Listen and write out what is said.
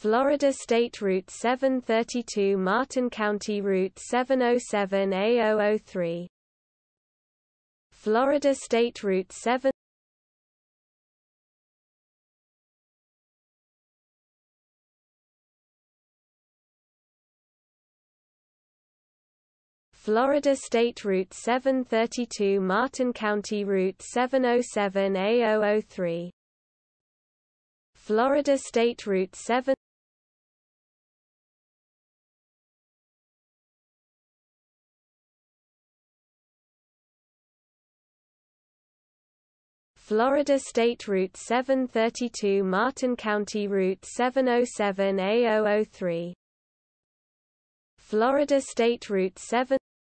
Florida State Route 732 Martin County Route 707 A003 Florida State Route 7 Florida State Route 732 Martin County Route 707 A003 Florida State Route 7 Florida State Route 732 Martin County Route 707 A003 Florida State Route 7